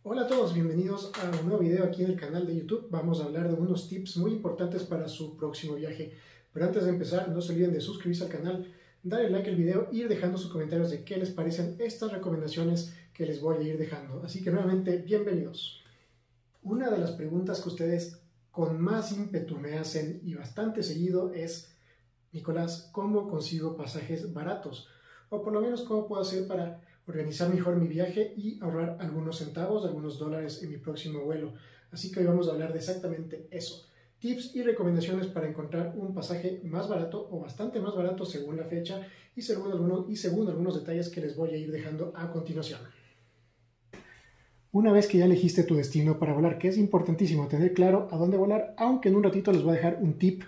Hola a todos, bienvenidos a un nuevo video aquí en el canal de YouTube. Vamos a hablar de unos tips muy importantes para su próximo viaje. Pero antes de empezar, no se olviden de suscribirse al canal, darle like al video y ir dejando sus comentarios de qué les parecen estas recomendaciones que les voy a ir dejando. Así que nuevamente, bienvenidos. Una de las preguntas que ustedes con más ímpetu me hacen y bastante seguido es: Nicolás, ¿cómo consigo pasajes baratos? O por lo menos, ¿cómo puedo hacer para organizar mejor mi viaje y ahorrar algunos centavos, algunos dólares en mi próximo vuelo? Así que hoy vamos a hablar de exactamente eso. Tips y recomendaciones para encontrar un pasaje más barato o bastante más barato según la fecha y según algunos detalles que les voy a ir dejando a continuación. Una vez que ya elegiste tu destino para volar, que es importantísimo tener claro a dónde volar, aunque en un ratito les voy a dejar un tip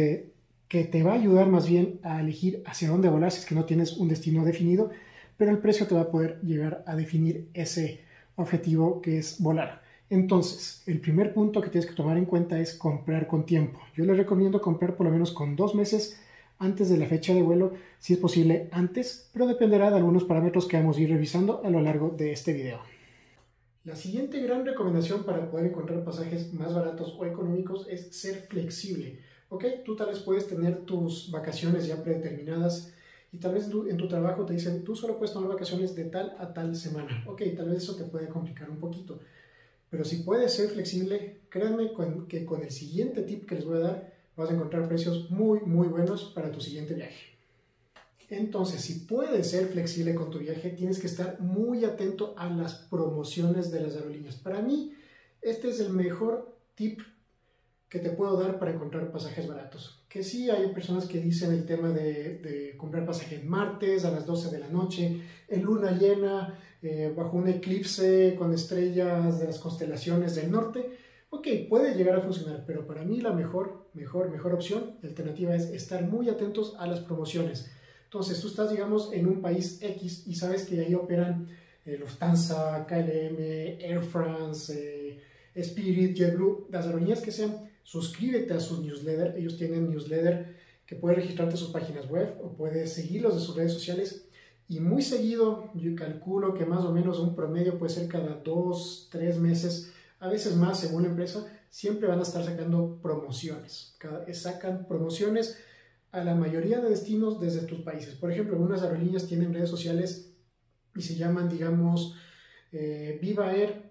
que te va a ayudar más bien a elegir hacia dónde volar si es que no tienes un destino definido, pero el precio te va a poder llegar a definir ese objetivo que es volar. Entonces, el primer punto que tienes que tomar en cuenta es comprar con tiempo. Yo les recomiendo comprar por lo menos con 2 meses antes de la fecha de vuelo, si es posible antes, pero dependerá de algunos parámetros que vamos a ir revisando a lo largo de este video. La siguiente gran recomendación para poder encontrar pasajes más baratos o económicos es ser flexible. ¿Ok? Tú tal vez puedes tener tus vacaciones ya predeterminadas y tal vez en tu trabajo te dicen, tú solo puedes tomar vacaciones de tal a tal semana. Ok, tal vez eso te puede complicar un poquito. Pero si puedes ser flexible, créanme que con el siguiente tip que les voy a dar, vas a encontrar precios muy buenos para tu siguiente viaje. Entonces, si puedes ser flexible con tu viaje, tienes que estar muy atento a las promociones de las aerolíneas. Para mí, este es el mejor tip que te puedo dar para encontrar pasajes baratos. Que sí, hay personas que dicen el tema de comprar pasaje en martes a las 12 de la noche, en luna llena, bajo un eclipse con estrellas de las constelaciones del norte. Ok, puede llegar a funcionar, pero para mí la mejor opción, la alternativa, es estar muy atentos a las promociones. Entonces, tú estás, digamos, en un país X y sabes que ahí operan Lufthansa, KLM, Air France, Spirit, JetBlue, las aerolíneas que sean. Suscríbete a sus newsletters. Ellos tienen newsletter que puedes registrarte a sus páginas web o puedes seguirlos de sus redes sociales. Y muy seguido, yo calculo que más o menos un promedio puede ser cada 2, 3 meses, a veces más según la empresa, siempre van a estar sacando promociones. Sacan promociones a la mayoría de destinos desde tus países. Por ejemplo, algunas aerolíneas tienen redes sociales y se llaman, digamos, Viva Air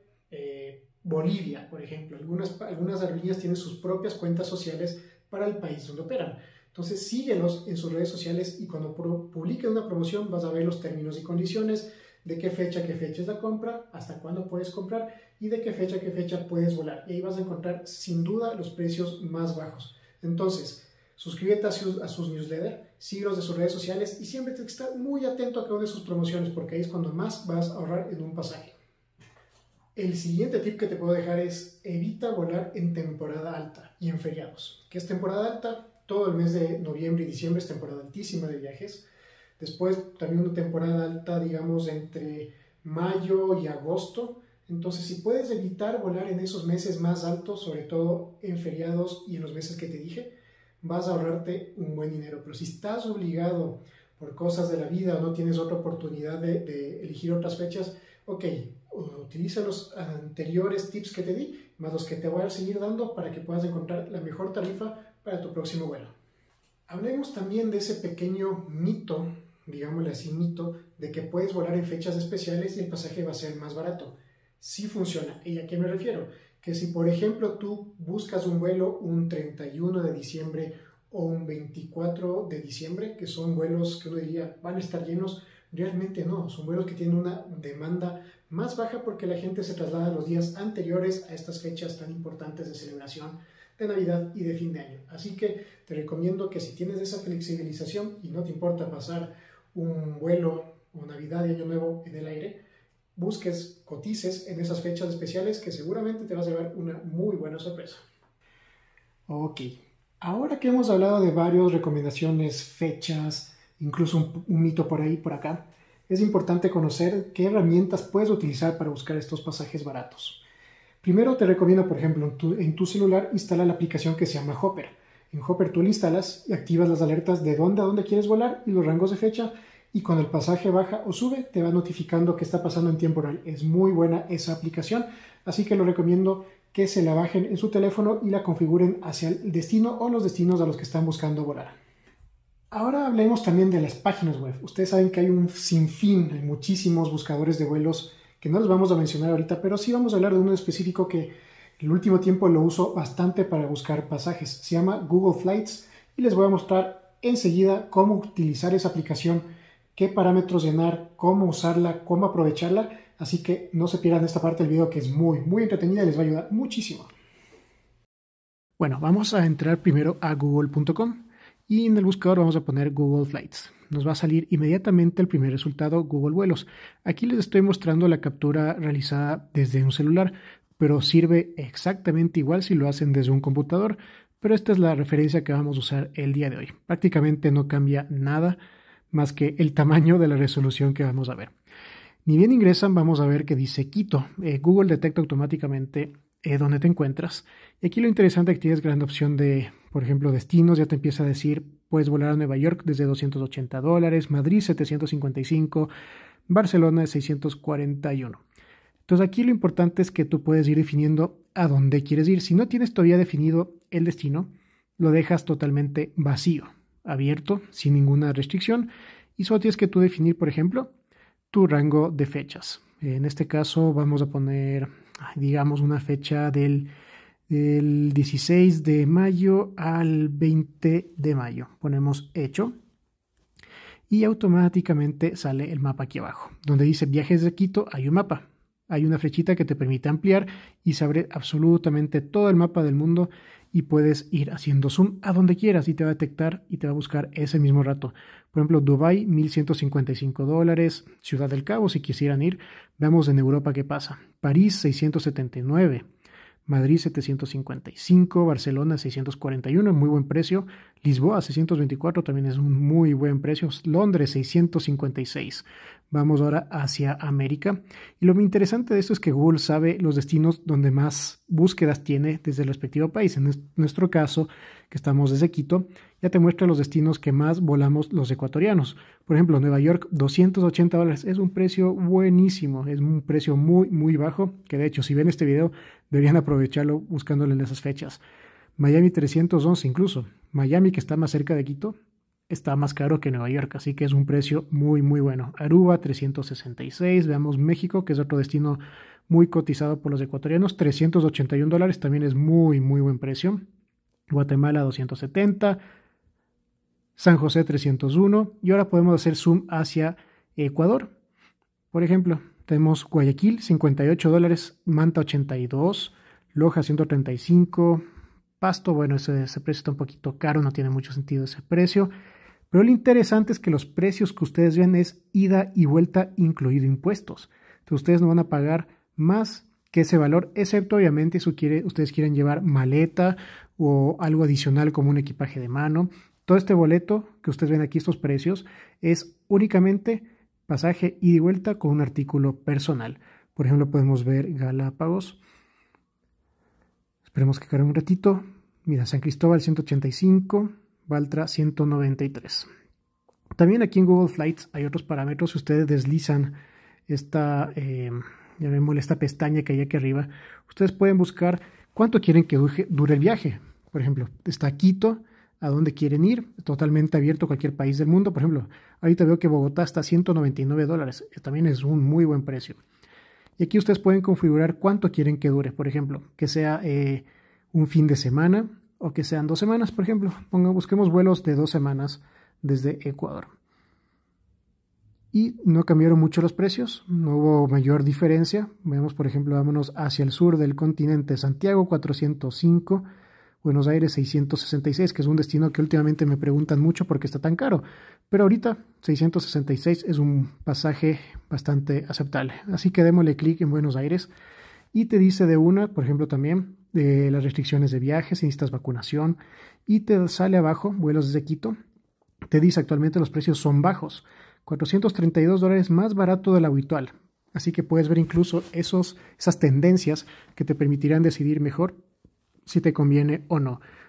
Bolivia, por ejemplo. Algunas aerolíneas tienen sus propias cuentas sociales para el país donde operan. Entonces síguelos en sus redes sociales y cuando publiquen una promoción vas a ver los términos y condiciones, de qué fecha es la compra, hasta cuándo puedes comprar y de qué fecha puedes volar. Y ahí vas a encontrar sin duda los precios más bajos. Entonces, suscríbete a sus newsletters, síguelos de sus redes sociales y siempre tienes que estar muy atento a cada una de sus promociones porque ahí es cuando más vas a ahorrar en un pasaje. El siguiente tip que te puedo dejar es: evita volar en temporada alta y en feriados. ¿Qué es temporada alta? Todo el mes de noviembre y diciembre es temporada altísima de viajes. Después también una temporada alta, digamos, entre mayo y agosto. Entonces, si puedes evitar volar en esos meses más altos, sobre todo en feriados y en los meses que te dije, vas a ahorrarte un buen dinero. Pero si estás obligado por cosas de la vida o no tienes otra oportunidad de elegir otras fechas, ok, utiliza los anteriores tips que te di, más los que te voy a seguir dando para que puedas encontrar la mejor tarifa para tu próximo vuelo. Hablemos también de ese pequeño mito, digámosle así, mito, de que puedes volar en fechas especiales y el pasaje va a ser más barato. Sí funciona. ¿Y a qué me refiero? Que si, por ejemplo, tú buscas un vuelo un 31 de diciembre o un 24 de diciembre, que son vuelos que uno diría van a estar llenos, realmente no. Son vuelos que tienen una demanda más baja porque la gente se traslada los días anteriores a estas fechas tan importantes de celebración de Navidad y de fin de año. Así que te recomiendo que si tienes esa flexibilización y no te importa pasar un vuelo o Navidad y Año Nuevo en el aire, busques, cotices en esas fechas especiales que seguramente te vas a llevar una muy buena sorpresa. Ok, ahora que hemos hablado de varias recomendaciones, fechas, incluso un mito por ahí, por acá, es importante conocer qué herramientas puedes utilizar para buscar estos pasajes baratos. Primero te recomiendo, por ejemplo, en tu celular instala la aplicación que se llama Hopper. En Hopper tú la instalas y activas las alertas de dónde a dónde quieres volar y los rangos de fecha y cuando el pasaje baja o sube te va notificando qué está pasando en tiempo real. Es muy buena esa aplicación, así que lo recomiendo que se la bajen en su teléfono y la configuren hacia el destino o los destinos a los que están buscando volar. Ahora hablemos también de las páginas web. Ustedes saben que hay un sinfín, hay muchísimos buscadores de vuelos que no los vamos a mencionar ahorita, pero sí vamos a hablar de uno específico que el último tiempo lo uso bastante para buscar pasajes. Se llama Google Flights y les voy a mostrar enseguida cómo utilizar esa aplicación, qué parámetros llenar, cómo usarla, cómo aprovecharla. Así que no se pierdan esta parte del video que es muy entretenida y les va a ayudar muchísimo. Bueno, vamos a entrar primero a google.com y en el buscador vamos a poner Google Flights. Nos va a salir inmediatamente el primer resultado, Google Vuelos. Aquí les estoy mostrando la captura realizada desde un celular, pero sirve exactamente igual si lo hacen desde un computador. Pero esta es la referencia que vamos a usar el día de hoy. Prácticamente no cambia nada más que el tamaño de la resolución que vamos a ver. Ni bien ingresan, vamos a ver que dice Quito. Google detecta automáticamente dónde te encuentras. Y aquí lo interesante es que tienes gran opción de, por ejemplo, destinos. Ya te empieza a decir, puedes volar a Nueva York desde $280, Madrid 755, Barcelona 641. Entonces aquí lo importante es que tú puedes ir definiendo a dónde quieres ir. Si no tienes todavía definido el destino, lo dejas totalmente vacío, abierto, sin ninguna restricción. Y solo tienes que tú definir, por ejemplo, tu rango de fechas. En este caso vamos a poner, digamos, una fecha del 16 de mayo al 20 de mayo. Ponemos hecho y automáticamente sale el mapa aquí abajo. Donde dice viajes de Quito hay un mapa. Hay una flechita que te permite ampliar y se abre absolutamente todo el mapa del mundo y puedes ir haciendo zoom a donde quieras y te va a detectar y te va a buscar ese mismo rato. Por ejemplo, Dubái, $1,155, Ciudad del Cabo, si quisieran ir. Veamos en Europa qué pasa. París, 679. Madrid 755, Barcelona 641, muy buen precio. Lisboa 624, también es un muy buen precio. Londres 656. Vamos ahora hacia América. Y lo muy interesante de esto es que Google sabe los destinos donde más búsquedas tiene desde el respectivo país. En nuestro caso, que estamos desde Quito, ya te muestra los destinos que más volamos los ecuatorianos. Por ejemplo, Nueva York, $280. Es un precio buenísimo, es un precio muy bajo, que de hecho, si ven este video, deberían aprovecharlo buscándolo en esas fechas. Miami 311 incluso. Miami, que está más cerca de Quito, está más caro que Nueva York, así que es un precio muy bueno. Aruba 366, veamos México, que es otro destino muy cotizado por los ecuatorianos, $381, también es muy buen precio. Guatemala 270, San José 301 y ahora podemos hacer zoom hacia Ecuador. Por ejemplo, tenemos Guayaquil $58, Manta 82, Loja 135, Pasto, bueno, ese precio está un poquito caro, no tiene mucho sentido ese precio. Pero lo interesante es que los precios que ustedes ven es ida y vuelta incluido impuestos. Entonces ustedes no van a pagar más que ese valor, excepto obviamente si ustedes quieren llevar maleta o algo adicional como un equipaje de mano. Todo este boleto que ustedes ven aquí, estos precios, es únicamente pasaje ida y vuelta con un artículo personal. Por ejemplo, podemos ver Galápagos. Esperemos que cargue un ratito. Mira, San Cristóbal 185, Baltra 193. También aquí en Google Flights hay otros parámetros. Si ustedes deslizan esta, esta pestaña que hay aquí arriba, ustedes pueden buscar cuánto quieren que dure el viaje. Por ejemplo, está Quito, a dónde quieren ir, totalmente abierto a cualquier país del mundo. Por ejemplo, ahorita veo que Bogotá está a $199, también es un muy buen precio. Y aquí ustedes pueden configurar cuánto quieren que dure, por ejemplo, que sea un fin de semana o que sean 2 semanas, por ejemplo. Busquemos vuelos de 2 semanas desde Ecuador. Y no cambiaron mucho los precios, no hubo mayor diferencia. Veamos, por ejemplo, vámonos hacia el sur del continente, Santiago 405, Buenos Aires 666, que es un destino que últimamente me preguntan mucho por qué está tan caro. Pero ahorita 666 es un pasaje bastante aceptable. Así que démosle clic en Buenos Aires y te dice de una, por ejemplo, también de las restricciones de viajes, si necesitas vacunación, y te sale abajo, vuelos desde Quito, te dice actualmente los precios son bajos, $432 más barato de lo habitual. Así que puedes ver incluso esas tendencias que te permitirán decidir mejor si te conviene o no.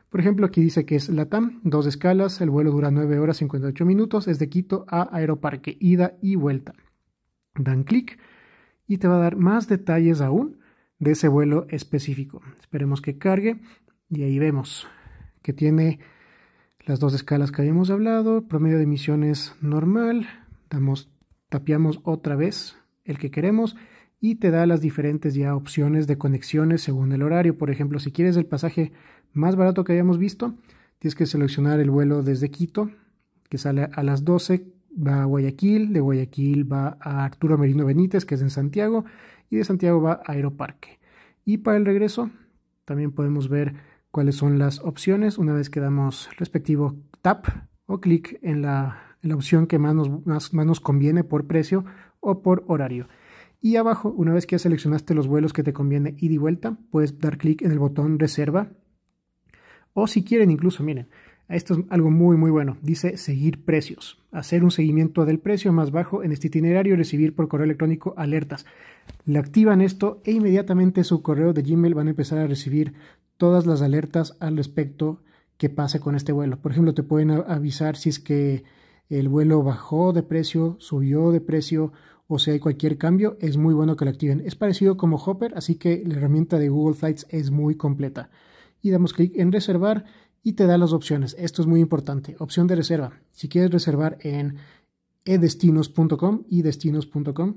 Por ejemplo, aquí dice que es LATAM, 2 escalas, el vuelo dura 9 horas 58 minutos, es de Quito a Aeroparque, ida y vuelta. Dan clic y te va a dar más detalles aún de ese vuelo específico. Esperemos que cargue y ahí vemos que tiene las 2 escalas que habíamos hablado, promedio de emisiones normal, tapiamos otra vez el que queremos y te da las diferentes ya opciones de conexiones según el horario. Por ejemplo, si quieres el pasaje más barato que habíamos visto, tienes que seleccionar el vuelo desde Quito, que sale a las 12, va a Guayaquil, de Guayaquil va a Arturo Merino Benítez, que es en Santiago, y de Santiago va a Aeroparque. Y para el regreso también podemos ver cuáles son las opciones una vez que damos respectivo tap o clic en la opción que más nos conviene por precio o por horario. Y abajo, una vez que ya seleccionaste los vuelos que te conviene ida y vuelta, puedes dar clic en el botón reserva. O si quieren, incluso, miren, esto es algo muy bueno. Dice seguir precios. Hacer un seguimiento del precio más bajo en este itinerario y recibir por correo electrónico alertas. Le activan esto e inmediatamente su correo de Gmail van a empezar a recibir todas las alertas al respecto que pase con este vuelo. Por ejemplo, te pueden avisar si es que el vuelo bajó de precio, subió de precio, o si hay cualquier cambio. Es muy bueno que lo activen. Es parecido como Hopper, así que la herramienta de Google Flights es muy completa. Y damos clic en reservar y te da las opciones. Esto es muy importante. Opción de reserva. Si quieres reservar en edestinos.com y destinos.com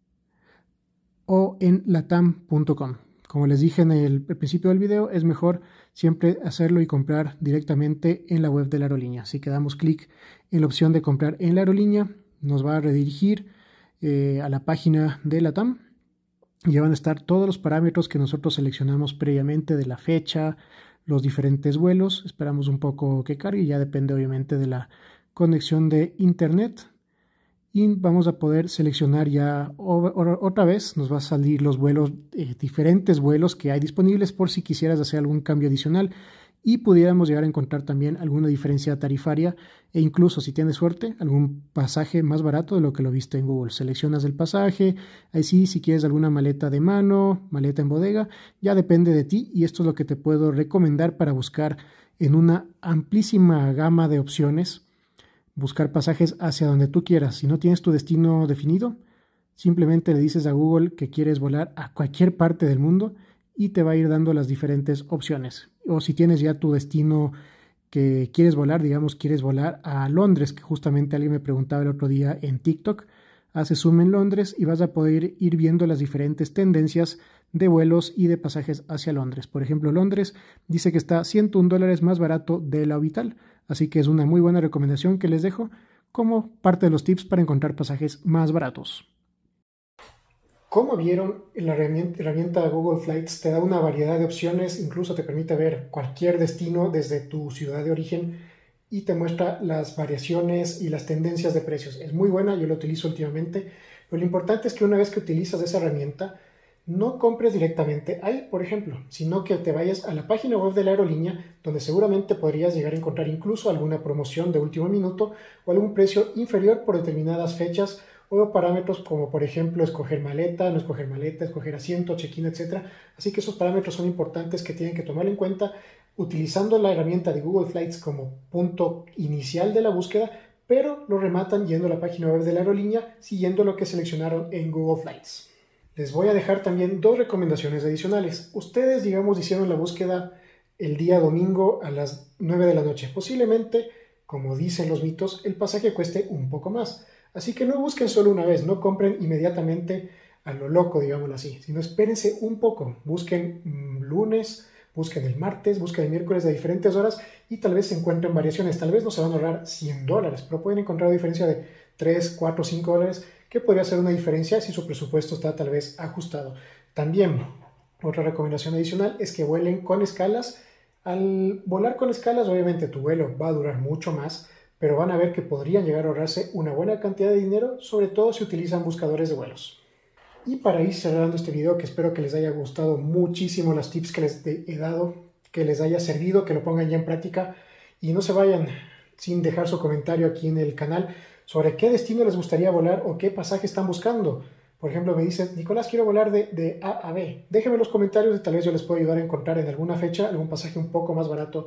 o en latam.com. Como les dije en el principio del video, es mejor siempre hacerlo y comprar directamente en la web de la aerolínea. Así que damos clic en la opción de comprar en la aerolínea, nos va a redirigir a la página de LATAM. Ya van a estar todos los parámetros que nosotros seleccionamos previamente de la fecha, los diferentes vuelos. Esperamos un poco que cargue, ya depende obviamente de la conexión de internet. Y vamos a poder seleccionar ya otra vez, nos va a salir los vuelos, diferentes vuelos que hay disponibles por si quisieras hacer algún cambio adicional y pudiéramos llegar a encontrar también alguna diferencia tarifaria e incluso, si tienes suerte, algún pasaje más barato de lo que lo viste en Google. Seleccionas el pasaje, ahí sí, si quieres alguna maleta de mano, maleta en bodega, ya depende de ti y esto es lo que te puedo recomendar para buscar en una amplísima gama de opciones. Buscar pasajes hacia donde tú quieras. Si no tienes tu destino definido, simplemente le dices a Google que quieres volar a cualquier parte del mundo y te va a ir dando las diferentes opciones. O si tienes ya tu destino que quieres volar, digamos, quieres volar a Londres, que justamente alguien me preguntaba el otro día en TikTok, haces zoom en Londres y vas a poder ir viendo las diferentes tendencias de vuelos y de pasajes hacia Londres. Por ejemplo, Londres dice que está $101 más barato de la orbital. Así que es una muy buena recomendación que les dejo como parte de los tips para encontrar pasajes más baratos. Como vieron, la herramienta Google Flights te da una variedad de opciones, incluso te permite ver cualquier destino desde tu ciudad de origen y te muestra las variaciones y las tendencias de precios. Es muy buena, yo la utilizo últimamente, pero lo importante es que una vez que utilizas esa herramienta, no compres directamente ahí, por ejemplo, sino que te vayas a la página web de la aerolínea, donde seguramente podrías llegar a encontrar incluso alguna promoción de último minuto o algún precio inferior por determinadas fechas o parámetros como, por ejemplo, escoger maleta, no escoger maleta, escoger asiento, check-in, etc. Así que esos parámetros son importantes que tienen que tomar en cuenta utilizando la herramienta de Google Flights como punto inicial de la búsqueda, pero lo rematan yendo a la página web de la aerolínea siguiendo lo que seleccionaron en Google Flights. Les voy a dejar también 2 recomendaciones adicionales. Ustedes, digamos, hicieron la búsqueda el día domingo a las 9 de la noche. Posiblemente, como dicen los mitos, el pasaje cueste un poco más. Así que no busquen solo una vez, no compren inmediatamente a lo loco, digámoslo así, sino espérense un poco. Busquen lunes, busquen el martes, busquen el miércoles de diferentes horas y tal vez se encuentren variaciones. Tal vez no se van a ahorrar $100, pero pueden encontrar una diferencia de 3, 4, $5 que podría ser una diferencia si su presupuesto está tal vez ajustado. También, otra recomendación adicional es que vuelen con escalas. Al volar con escalas, obviamente tu vuelo va a durar mucho más, pero van a ver que podrían llegar a ahorrarse una buena cantidad de dinero, sobre todo si utilizan buscadores de vuelos. Y para ir cerrando este video, que espero que les haya gustado muchísimo los tips que les he dado, que les haya servido, que lo pongan ya en práctica y no se vayan sin dejar su comentario aquí en el canal sobre qué destino les gustaría volar o qué pasaje están buscando. Por ejemplo, me dicen, Nicolás, quiero volar de A a B. Déjenme en los comentarios y tal vez yo les pueda ayudar a encontrar en alguna fecha algún pasaje un poco más barato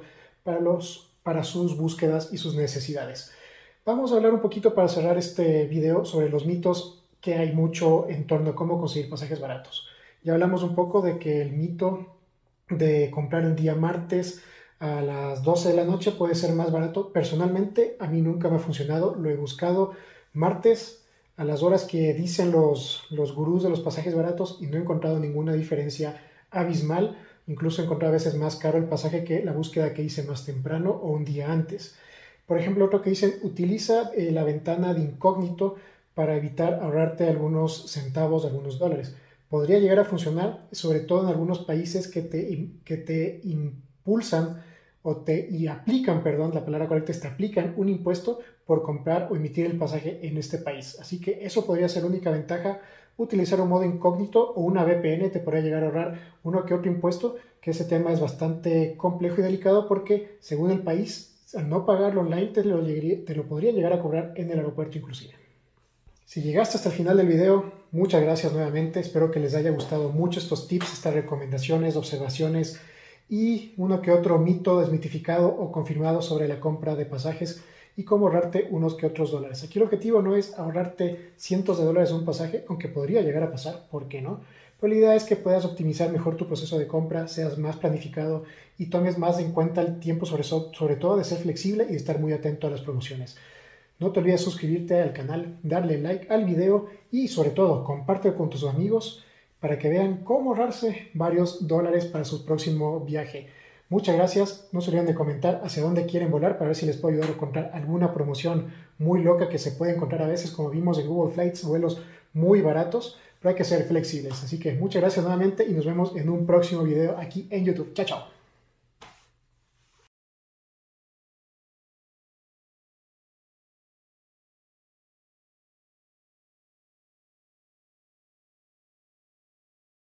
para sus búsquedas y sus necesidades. Vamos a hablar un poquito para cerrar este video sobre los mitos que hay mucho en torno a cómo conseguir pasajes baratos. Ya hablamos un poco de que el mito de comprar el día martes a las 12 de la noche puede ser más barato. Personalmente, a mí nunca me ha funcionado. Lo he buscado martes a las horas que dicen los gurús de los pasajes baratos y no he encontrado ninguna diferencia abismal. Incluso he encontrado a veces más caro el pasaje que la búsqueda que hice más temprano o un día antes. Por ejemplo, otro que dicen, utiliza la ventana de incógnito para evitar ahorrarte algunos centavos, algunos dólares. Podría llegar a funcionar, sobre todo en algunos países que te impulsan y aplican, perdón, la palabra correcta es te aplican un impuesto por comprar o emitir el pasaje en este país. Así que eso podría ser la única ventaja. Utilizar un modo incógnito o una VPN te podría llegar a ahorrar uno que otro impuesto, que ese tema es bastante complejo y delicado porque según el país, al no pagarlo online te lo podría llegar a cobrar en el aeropuerto inclusive. Si llegaste hasta el final del video, muchas gracias nuevamente. Espero que les haya gustado mucho estos tips, estas recomendaciones, observaciones y uno que otro mito desmitificado o confirmado sobre la compra de pasajes y cómo ahorrarte unos que otros dólares. Aquí el objetivo no es ahorrarte cientos de dólares en un pasaje, aunque podría llegar a pasar, ¿por qué no? Pero la idea es que puedas optimizar mejor tu proceso de compra, seas más planificado y tomes más en cuenta el tiempo, sobre todo de ser flexible y de estar muy atento a las promociones. No te olvides suscribirte al canal, darle like al video y sobre todo compártelo con tus amigos para que vean cómo ahorrarse varios dólares para su próximo viaje. Muchas gracias, no se olviden de comentar hacia dónde quieren volar para ver si les puedo ayudar a encontrar alguna promoción muy loca que se puede encontrar a veces, como vimos en Google Flights, vuelos muy baratos, pero hay que ser flexibles. Así que muchas gracias nuevamente y nos vemos en un próximo video aquí en YouTube. Chao, chao.